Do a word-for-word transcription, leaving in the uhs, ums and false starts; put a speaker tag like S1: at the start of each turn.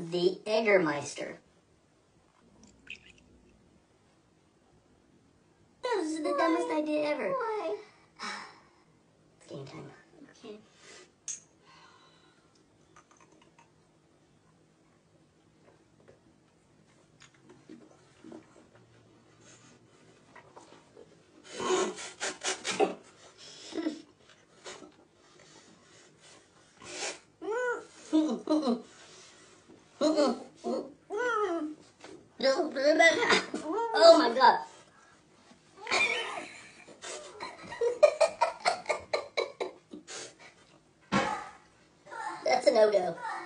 S1: the Eggermeister. This is the
S2: Why?
S1: dumbest idea ever.
S2: Why?
S1: It's game time.
S2: Okay.
S1: Oh my god. That's a no-go.